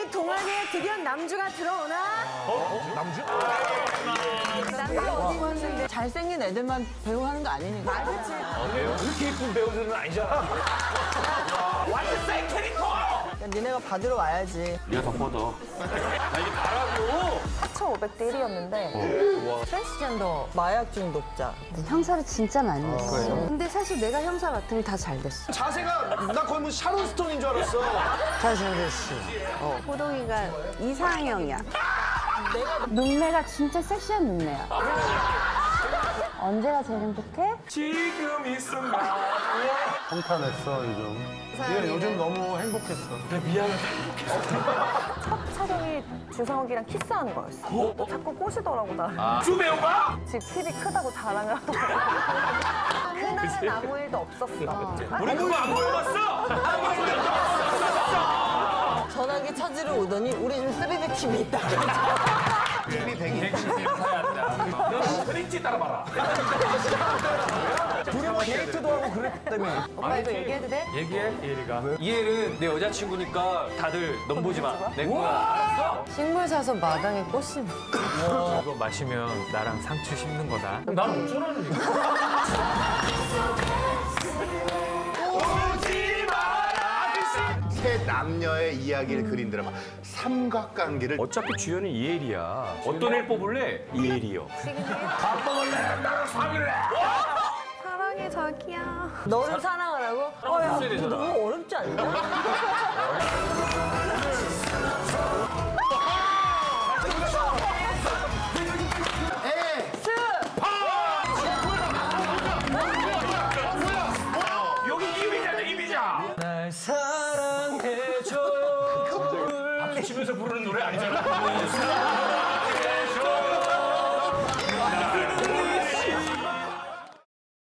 우리 동아리에 드디어 남주가 들어오나? 남주? 남주가 어디 있는데? 잘생긴 애들만 배우하는 거 아니니까. 맞지? 그렇게 예쁜 배우들은 아니잖아. 완전 생 캐릭터! 야, 니네가 받으러 와야지. 네가 더 뻗어. 나 이제 가라고! 4,500대 1위였는데 트랜스젠더 마약 중독자. 형사를 진짜 많이 했어. 근데 사실 내가 형사 맡으면 다 잘 됐어. 자세가 나 거의 뭐 샤론 스톤인 줄 알았어. 잘생겼어. 호동이가 이상형이야. 눈매가 진짜 섹시한 눈매야. 언제가 제일 행복해? 지금 이 순간. 평탄했어 요즘. 얘 요즘 너무 행복했어. 첫 촬영이 주성욱이랑 키스하는 거였어. 자꾸 꼬시더라고 나. 주 배우가? 집 TV 크다고 자랑을 하고. 그날은 아무 일도 없었어. 우리 그거 안 보여봤어? 전화기 찾으러 오더니 우리 집 300 팀이 있다. TV 100이. 너 트린지 따라봐라. 둘이 뭐 데이트도 하고 그랬다며. 오빠 이거 얘기해도 돼? 얘기해, 이혜리가. 이혜리는 내 여자친구니까 다들 넘보지 마. 내 거야. 알았어? 식물 사서 마당에 꽃 심어. 이거 마시면 나랑 상추 심는 거다. 난 어쩌라는 얘기야? 오지 마라. 세 남녀의 이야기를 그린 드라마 삼각관계를 어차피 주연은 이혜리야. 어떤 애 뽑을래? 이혜리요. 밥 먹을래? 나랑 사귈래? 사랑해 자기야. 너를 사랑하라고? 야, 있어야 되잖아. 너무 어렵지 않냐? 여기 이미자네, 이미자. 날 사랑해줘요. 박수 치면서 부르는 노래 아니잖아.